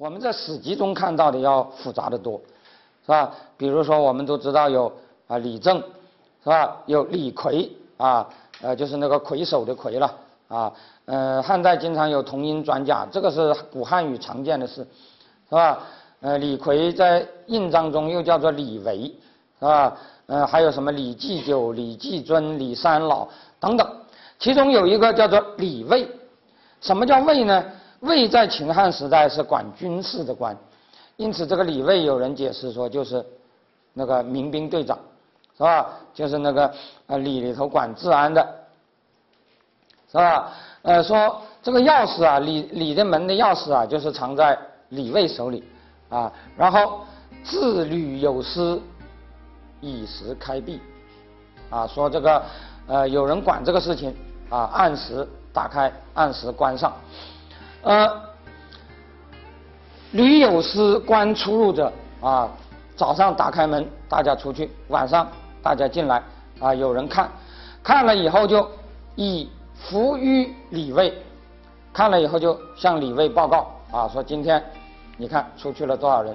我们在史记中看到的要复杂的多，是吧？比如说我们都知道有李政，是吧？有李逵就是那个魁首的魁了汉代经常有同音转甲，这个是古汉语常见的事，是吧？李逵在印章中又叫做李维，是吧？还有什么李继久、李继尊、李三老等等，其中有一个叫做李卫。什么叫卫呢？卫在秦汉时代是管军事的官，因此这个李卫有人解释说就是那个民兵队长，是吧？就是那个李里头管治安的，是吧？说这个钥匙李的门的钥匙就是藏在李卫手里然后自吕有司，以时开闭说这个有人管这个事情按时打开，按时关上。吕有司观出入者早上打开门，大家出去；晚上大家进来有人看了以后就以服于李卫，看了以后就向李卫报告说今天你看出去了多少人，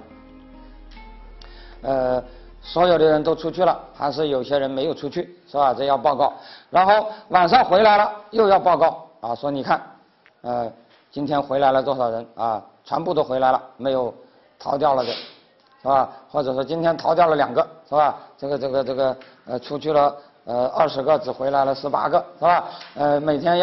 所有的人都出去了，还是有些人没有出去，是吧？这要报告。然后晚上回来了又要报告说你看今天回来了多少人全部都回来了，没有逃掉了的，是吧？或者说今天逃掉了2个，是吧？这个出去了20个，只回来了18个，是吧？每天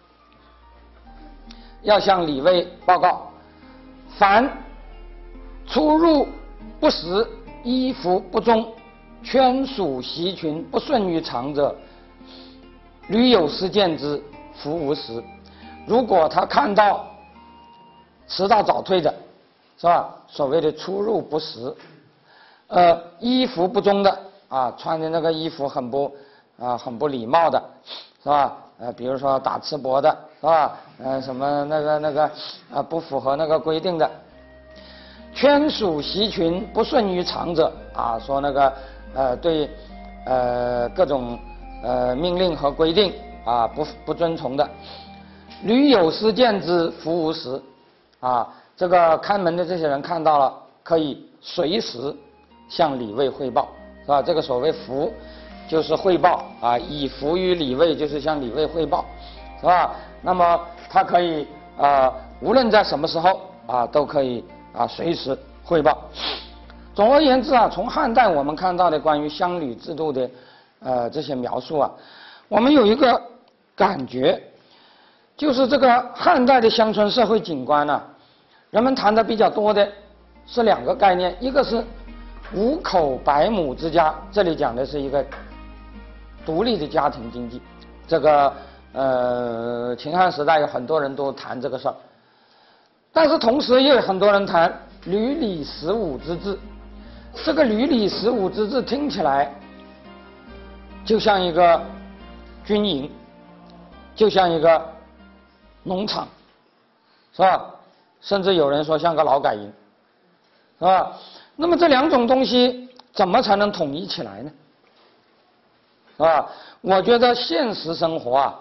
要向李卫报告，凡出入不实、衣服不中、圈属席群不顺于常者，吕有司见之，服无时。如果他看到迟到早退的，是吧？所谓的出入不实，衣服不中的穿的那个衣服很不礼貌的，是吧？比如说打赤膊的，是吧？什么那个不符合那个规定的，圈属席群不顺于常者说那个对各种命令和规定不遵从的，吕有司见之，服无时这个看门的这些人看到了，可以随时向李卫汇报，是吧？这个所谓服就是汇报以服于李卫就是向李卫汇报，是吧？那么他可以无论在什么时候都可以随时汇报。总而言之从汉代我们看到的关于乡旅制度的这些描述我们有一个感觉，就是这个汉代的乡村社会景观人们谈的比较多的是2个概念，一个是5口100亩之家，这里讲的是一个独立的家庭经济。这个秦汉时代有很多人都谈这个事儿，但是同时也有很多人谈闾里15之治。这个闾里15之治听起来就像一个军营，就像一个农场，是吧？甚至有人说像个劳改营，是吧？那么这2种东西怎么才能统一起来呢？是吧？我觉得现实生活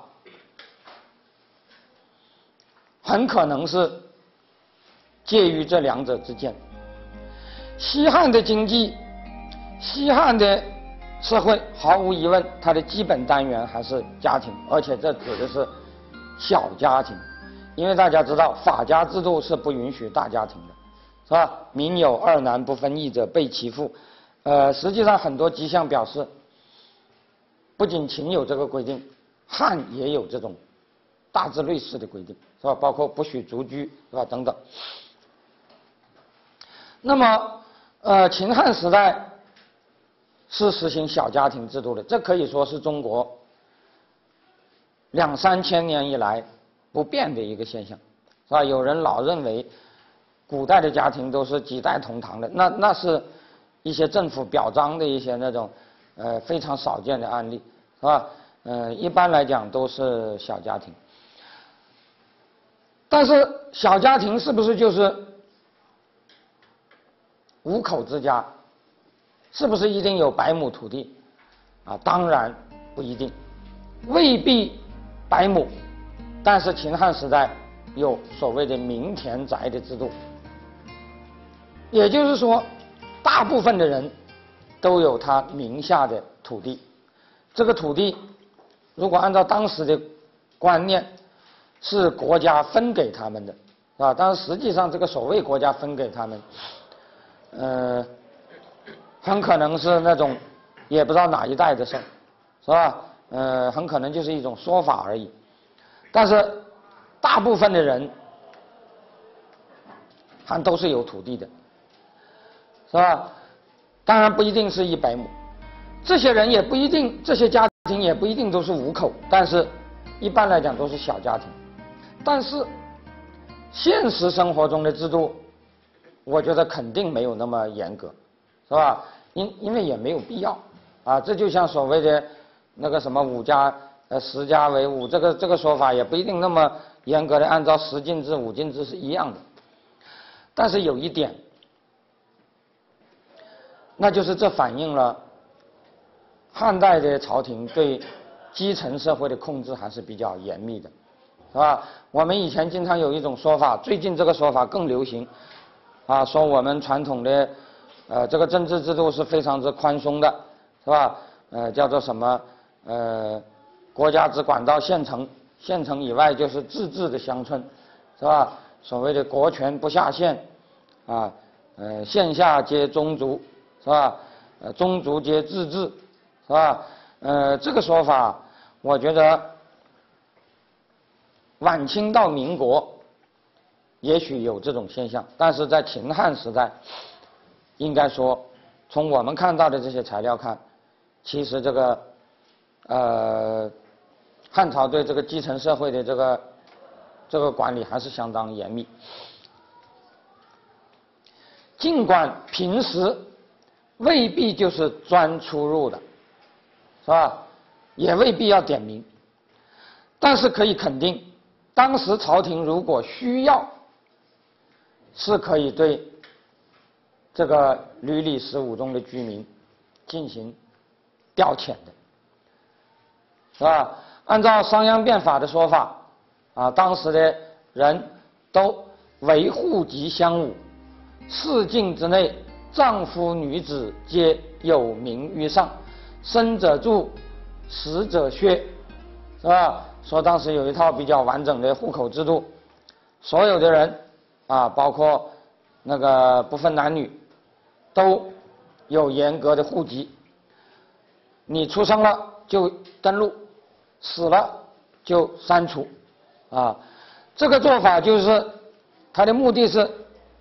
很可能是介于这2者之间。西汉的经济，西汉的社会，毫无疑问它的基本单元还是家庭，而且这指的是小家庭，因为大家知道法家制度是不允许大家庭的，是吧？民有2男不分邑者，被其父。实际上很多迹象表示，不仅秦有这个规定，汉也有这种大致类似的规定，是吧？包括不许族居，是吧？等等。那么秦汉时代是实行小家庭制度的，这可以说是中国2、3千年以来不变的一个现象，是吧？有人老认为古代的家庭都是几代同堂的，那是一些政府表彰的一些那种非常少见的案例，是吧？一般来讲都是小家庭。但是小家庭是不是就是5口之家？是不是一定有100亩土地？当然不一定，未必100亩。但是秦汉时代有所谓的民田宅的制度， 也就是说，大部分的人都有他名下的土地。这个土地，如果按照当时的观念，是国家分给他们的，是吧？但是实际上，这个所谓国家分给他们，很可能是那种也不知道哪一代的事儿，是吧？很可能就是一种说法而已。但是大部分的人还都是有土地的，是吧？当然不一定是100亩，这些人也不一定，这些家庭也不一定都是5口，但是一般来讲都是小家庭。但是现实生活中的制度，我觉得肯定没有那么严格，是吧？因为也没有必要啊。这就像所谓的那个什么10家为伍，这个说法也不一定那么严格的按照10进制、5进制是一样的。但是有一点，那就是这反映了汉代的朝廷对基层社会的控制还是比较严密的，是吧？我们以前经常有一种说法，最近这个说法更流行，啊，说我们传统的这个政治制度是非常之宽松的，是吧？叫做什么国家只管到县城，县城以外就是自治的乡村，是吧？所谓的国权不下县，啊，县下皆宗族，是吧？宗族皆自治，是吧？这个说法，我觉得晚清到民国也许有这种现象，但是在秦汉时代，应该说，从我们看到的这些材料看，其实这个汉朝对这个基层社会的这个管理还是相当严密。尽管平时未必就是专出入的，是吧？也未必要点名，但是可以肯定，当时朝廷如果需要，是可以对这个屡礼15中的居民进行调遣的，是吧？按照商鞅变法的说法，啊，当时的人都为户籍相侮，4境之内，丈夫女子皆有名于上，生者柱，死者薛，是吧？说当时有一套比较完整的户口制度，所有的人啊，包括那个不分男女，都有严格的户籍。你出生了就登录，死了就删除，啊，这个做法就是它的目的是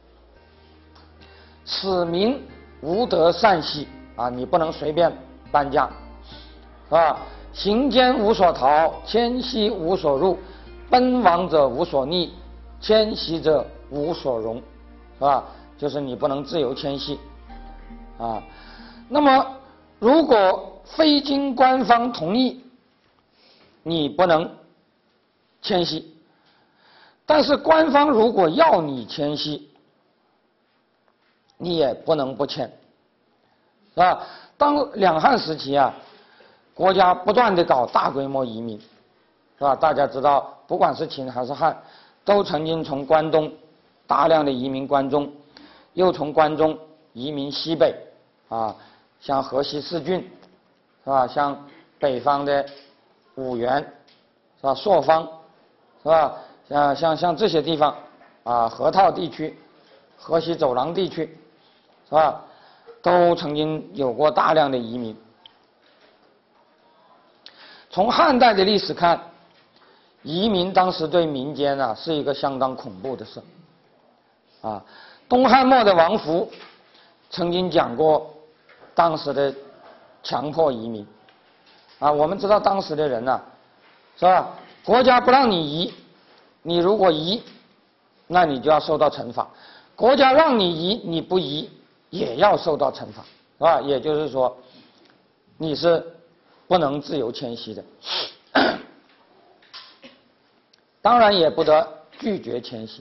使民无得擅息啊，你不能随便搬家，是吧？行间无所逃，迁徙无所入，奔亡者无所匿，迁徙者无所容，是吧？就是你不能自由迁徙啊。那么如果非经官方同意，你不能迁徙，但是官方如果要你迁徙，你也不能不迁，是吧？当两汉时期啊，国家不断的搞大规模移民，是吧？大家知道，不管是秦还是汉，都曾经从关东大量的移民关中，又从关中移民西北，啊，像河西4郡，是吧？像北方的五原，是吧？朔方，是吧？像这些地方，啊，河套地区、河西走廊地区，是吧？都曾经有过大量的移民。从汉代的历史看，移民当时对民间啊是一个相当恐怖的事。啊，东汉末的王弗曾经讲过当时的强迫移民。啊，我们知道当时的人呐，是吧？国家不让你移，你如果移，那你就要受到惩罚；国家让你移，你不移也要受到惩罚，是吧？也就是说，你是不能自由迁徙的，当然也不得拒绝迁徙。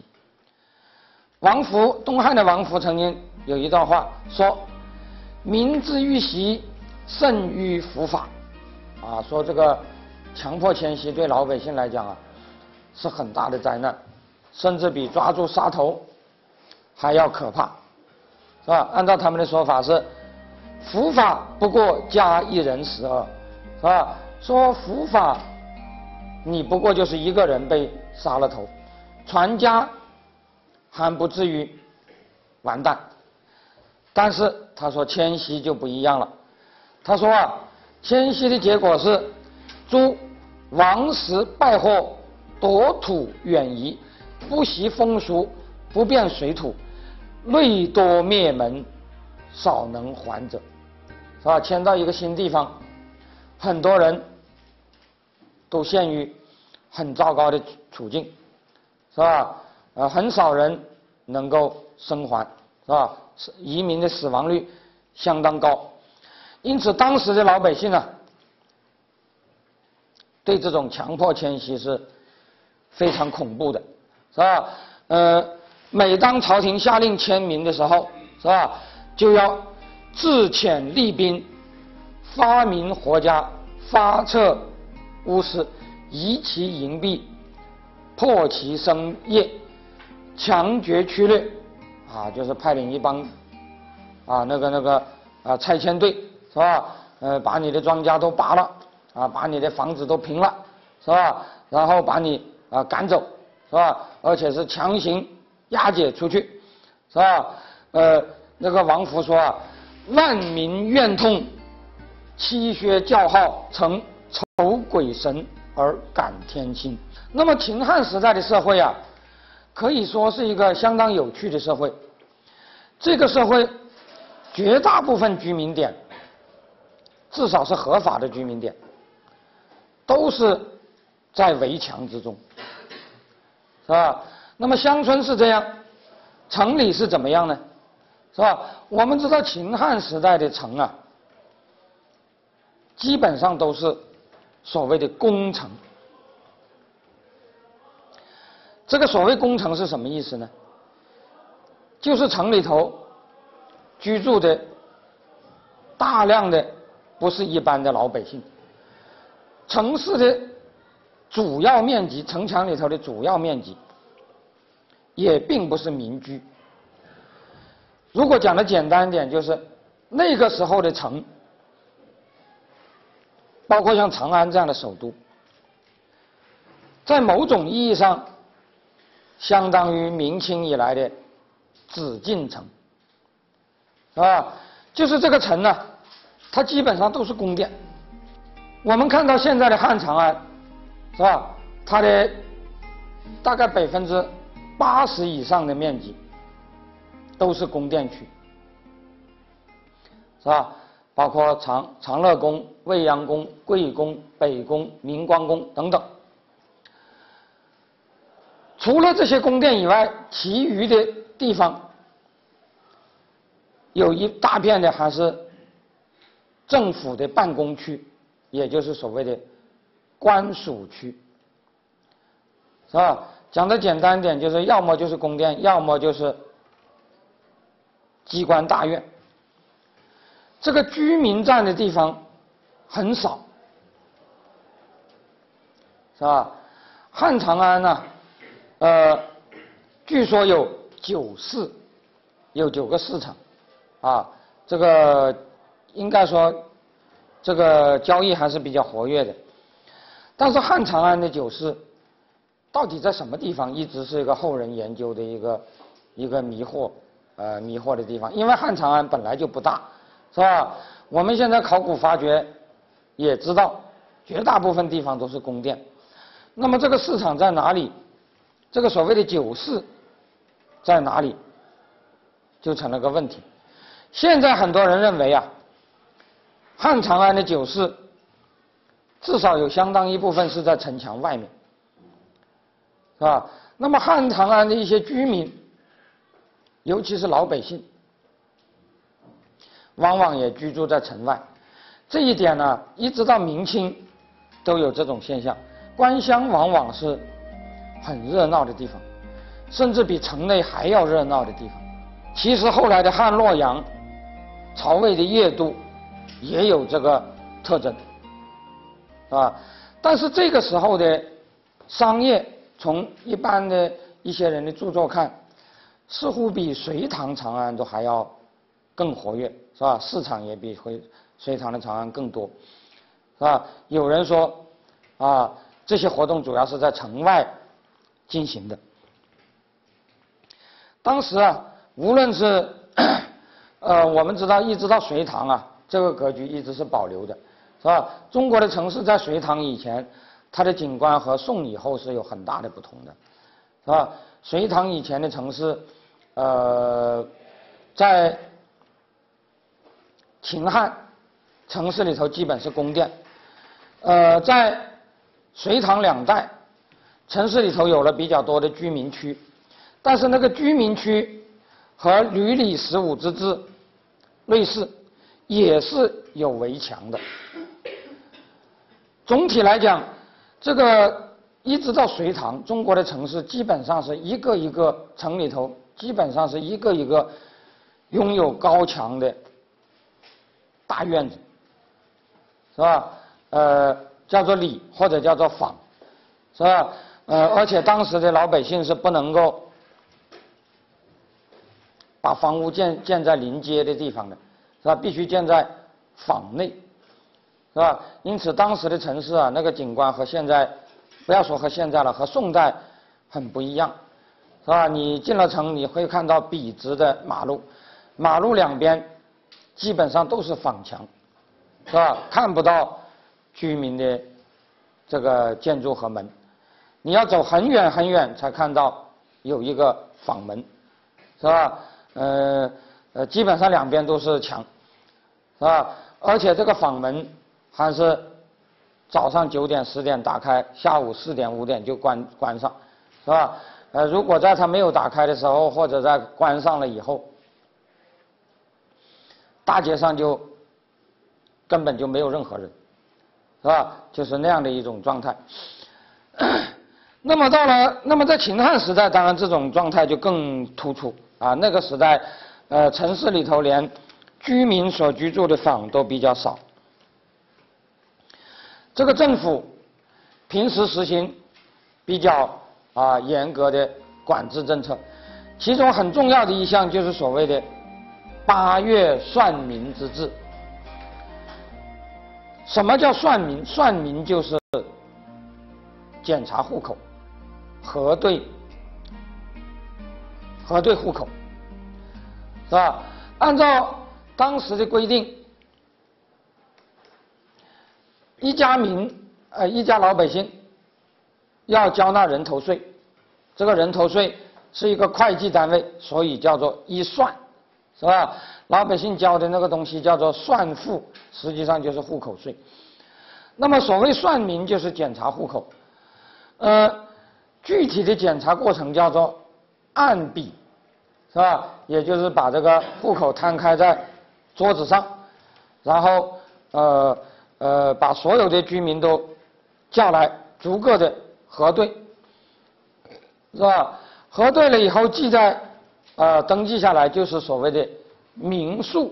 东汉的王弗曾经有一段话说：“民之欲徙，甚于服法。”啊，说这个强迫迁徙对老百姓来讲啊，是很大的灾难，甚至比抓住杀头还要可怕。 是吧？按照他们的说法是，伏法不过加一人死耳，是吧？说伏法，你不过就是一个人被杀了头，全家还不至于完蛋。但是他说迁徙就不一样了，他说啊，迁徙的结果是诸王室败祸，夺土远移，不习风俗，不辨水土，累多灭门，少能还者，是吧？迁到一个新地方，很多人都陷于很糟糕的处境，是吧？很少人能够生还，是吧？移民的死亡率相当高，因此当时的老百姓啊，对这种强迫迁徙是非常恐怖的，是吧？每当朝廷下令迁民的时候，是吧，就要自遣厉兵，发民活家，发撤屋室，夷其营壁，破其生业，强绝驱掠，啊，就是派领一帮拆迁队，是吧？把你的庄稼都拔了，啊，把你的房子都平了，是吧？然后把你赶走，是吧？而且是强行押解出去，是吧？那个王弗说啊，万民怨痛，妻薛叫号，曾愁鬼神而感天亲。那么秦汉时代的社会啊，可以说是一个相当有趣的社会。这个社会绝大部分居民点，至少是合法的居民点，都是在围墙之中，是吧？那么乡村是这样，城里是怎么样呢？是吧？我们知道秦汉时代的城啊，基本上都是所谓的宫城。这个所谓宫城是什么意思呢？就是城里头居住的大量的不是一般的老百姓，城市的主要面积，城墙里头的主要面积也并不是民居。如果讲的简单一点，就是那个时候的城，包括像长安这样的首都，在某种意义上相当于明清以来的紫禁城，啊，就是这个城呢，它基本上都是宫殿。我们看到现在的汉长安，是吧？它的大概80%以上的面积都是宫殿区，是吧？包括长乐宫、未央宫、贵宫、北宫、明光宫等等。除了这些宫殿以外，其余的地方有一大片的还是政府的办公区，也就是所谓的官署区，是吧？讲的简单一点，就是要么就是宫殿，要么就是机关大院。这个居民占的地方很少，是吧？汉长安呢，据说有9市，有9个市场，啊，这个应该说这个交易还是比较活跃的。但是汉长安的9市到底在什么地方，一直是一个后人研究的一个迷惑的地方。因为汉长安本来就不大，是吧？我们现在考古发掘也知道，绝大部分地方都是宫殿。那么这个市场在哪里？这个所谓的9市在哪里，就成了个问题。现在很多人认为啊，汉长安的9市至少有相当一部分是在城墙外面，是吧？那么汉长安的一些居民，尤其是老百姓，往往也居住在城外。这一点呢，一直到明清都有这种现象。官乡往往是很热闹的地方，甚至比城内还要热闹的地方。其实后来的汉洛阳、曹魏的邺都也有这个特征，啊，但是这个时候的商业，从一般的一些人的著作看，似乎比隋唐长安都还要更活跃，是吧？市场也比隋唐的长安更多，是吧？有人说啊，这些活动主要是在城外进行的。当时啊，无论是我们知道一直到隋唐啊，这个格局一直是保留的，是吧？中国的城市在隋唐以前，它的景观和宋以后是有很大的不同的，是吧？隋唐以前的城市，在秦汉城市里头基本是宫殿，在隋唐两代，城市里头有了比较多的居民区，但是那个居民区和闾里十五之制类似，也是有围墙的。总体来讲，这个一直到隋唐，中国的城市基本上是一个一个城里头，基本上是一个一个拥有高墙的大院子，是吧？叫做里或者叫做坊，是吧？而且当时的老百姓是不能够把房屋建在临街的地方的，是吧？必须建在坊内，是吧？因此当时的城市啊，那个景观和现在，不要说和现在了，和宋代很不一样，是吧？你进了城，你会看到笔直的马路，马路两边基本上都是坊墙，是吧？看不到居民的这个建筑和门，你要走很远很远才看到有一个坊门，是吧？基本上两边都是墙，是吧？而且这个坊门还是早上9点10点打开，下午4点5点就关上，是吧？如果在它没有打开的时候，或者在关上了以后，大街上就根本就没有任何人，是吧？就是那样的一种状态。那么在秦汉时代，当然这种状态就更突出啊。那个时代，城市里头连居民所居住的坊都比较少。这个政府平时实行比较严格的管制政策，其中很重要的一项就是所谓的8月算民之制。什么叫算民？算民就是检查户口，核对户口，是吧？按照当时的规定，一家老百姓要交纳人头税，这个人头税是一个会计单位，所以叫做一算，是吧？老百姓交的那个东西叫做算赋，实际上就是户口税。那么所谓算民就是检查户口，具体的检查过程叫做按笔，是吧？也就是把这个户口摊开在桌子上，然后把所有的居民都叫来，逐个的核对，是吧？核对了以后记在登记下来，就是所谓的民数，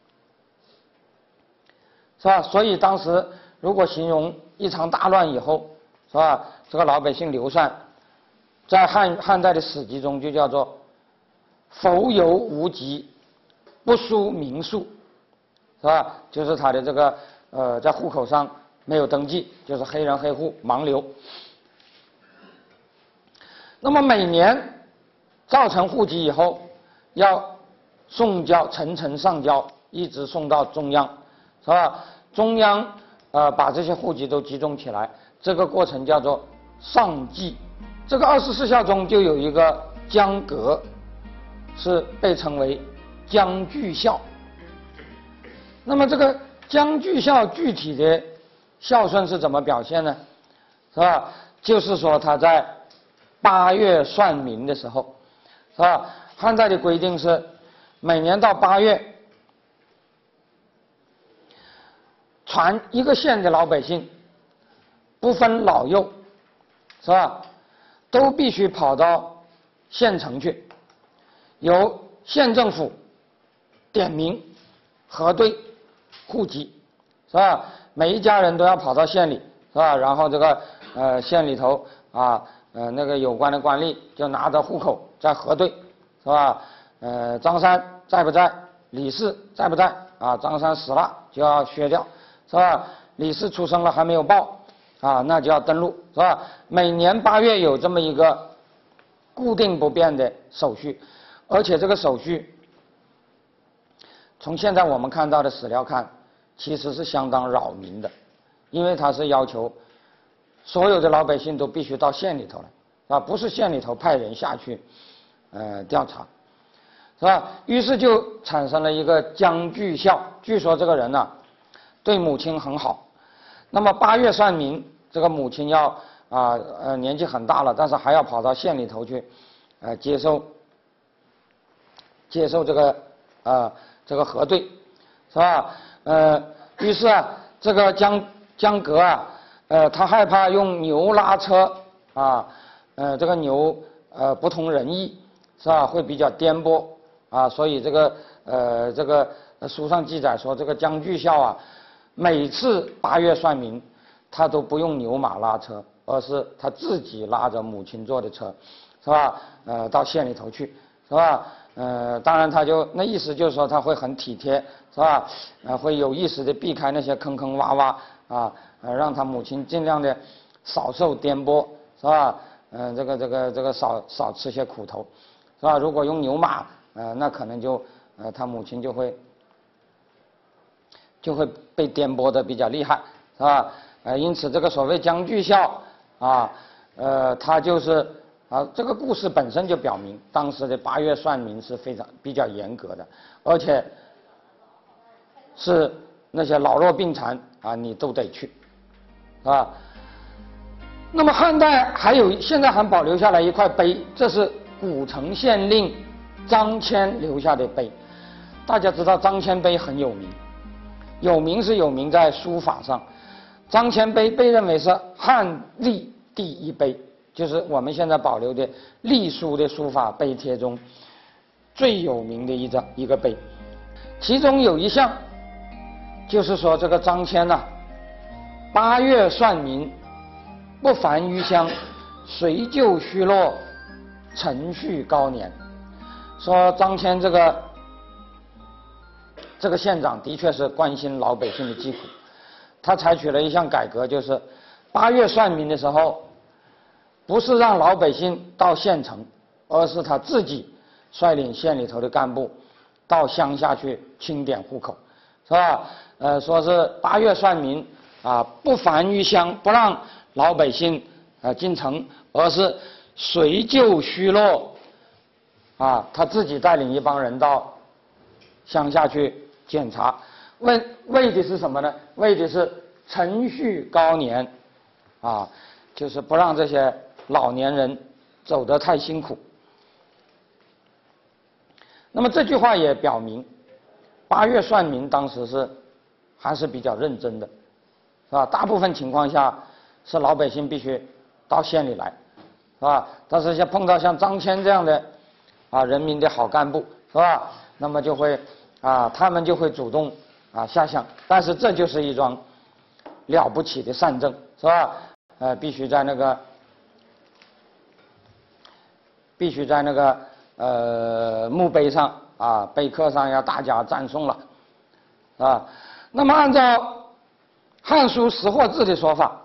是吧？所以当时如果形容一场大乱以后，是吧？这个老百姓流散，在汉代的史籍中就叫做否有无籍，不书民数，是吧？就是他的这个在户口上没有登记，就是黑人黑户盲流。那么每年造成户籍以后，要送交层层上交，一直送到中央，是吧？中央把这些户籍都集中起来，这个过程叫做上记。这个24孝中就有一个江革，是被称为江巨孝。那么这个江巨孝具体的孝顺是怎么表现呢？是吧？就是说他在8月算民的时候，是吧？汉代的规定是每年到8月，全一个县的老百姓，不分老幼，是吧？都必须跑到县城去，由县政府点名核对户籍，是吧？每一家人都要跑到县里，是吧？然后这个县里头那个有关的官吏就拿着户口再核对，是吧？张三在不在？ 李氏在不在啊？张三死了就要削掉，是吧？李氏出生了还没有报啊，那就要登录，是吧？每年8月有这么一个固定不变的手续，而且这个手续从现在我们看到的史料看，其实是相当扰民的，因为它是要求所有的老百姓都必须到县里头来，啊，不是县里头派人下去调查，是吧？于是就产生了一个姜巨孝，据说这个人呢对母亲很好。那么8月算民，这个母亲要年纪很大了，但是还要跑到县里头去接受这个核对，是吧？于是这个姜格他害怕用牛拉车这个牛不通人意，是吧？会比较颠簸所以这个书上记载说，这个姜巨孝每次8月算民，他都不用牛马拉车，而是他自己拉着母亲坐的车，是吧？到县里头去，是吧？当然他就那意思就是说他会很体贴，是吧？会有意识的避开那些坑坑洼洼让他母亲尽量的少受颠簸，是吧？这个少吃些苦头，是吧？如果用牛马那可能就他母亲就会被颠簸的比较厉害，是吧？因此这个所谓姜巨孝他就是这个故事本身就表明，当时的8月算民是比较严格的，而且是那些老弱病残你都得去，是吧？那么汉代现在还保留下来一块碑，这是古城县令张骞留下的碑。大家知道张骞碑很有名，有名在书法上。张骞碑被认为是汉隶第一碑，就是我们现在保留的隶书的书法碑帖中最有名的一个碑。其中有一项就是说，这个张骞8月算民，不凡于乡，随就虚落，承续高年。说张骞这个县长的确是关心老百姓的疾苦，他采取了一项改革，就是8月算民的时候，不是让老百姓到县城，而是他自己率领县里头的干部到乡下去清点户口，是吧？说是8月算民不凡于乡，不让老百姓进城，而是随就虚落他自己带领一帮人到乡下去检查，为的是什么呢？为的是承续高年就是不让这些老年人走得太辛苦。那么这句话也表明8月算民当时还是比较认真的，是吧？大部分情况下是老百姓必须到县里来，是吧？但是像碰到像张骞这样的人民的好干部，是吧？那么就会他们就会主动下乡，但是这就是一桩了不起的善政，是吧？必须在那个墓碑上碑刻上要大加赞颂了那么按照《汉书·识货志》的说法，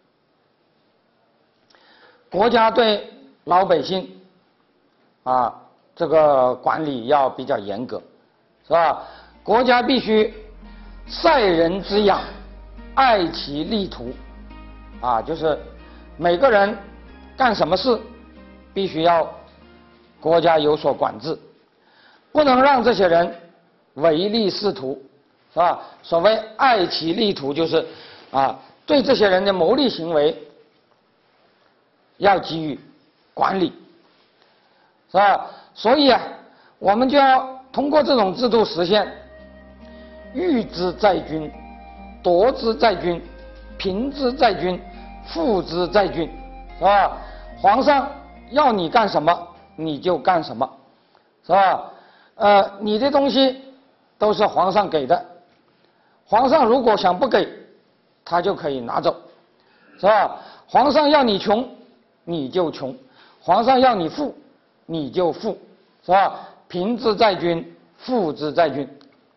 国家对老百姓这个管理要比较严格，是吧？国家必须塞人之养，爱其利图就是每个人干什么事必须要国家有所管制，不能让这些人唯利是图，是吧？所谓爱其利图，就是对这些人的牟利行为要给予管理，是吧？所以我们就要通过这种制度实现欲之在君，夺之在君，贫之在君，富之在君，是吧？皇上要你干什么你就干什么，是吧？你的东西都是皇上给的，皇上如果想不给，他就可以拿走，是吧？皇上要你穷你就穷，皇上要你富你就富，是吧？贫之在君， 父之在君。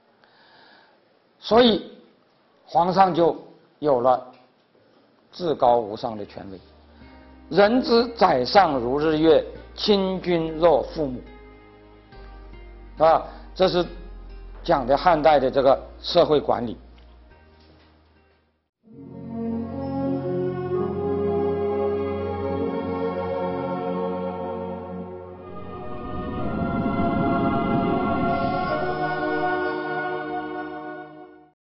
所以皇上就有了至高无上的权威。人之宰相如日月，亲君若父母。啊，这是讲的汉代的这个社会管理。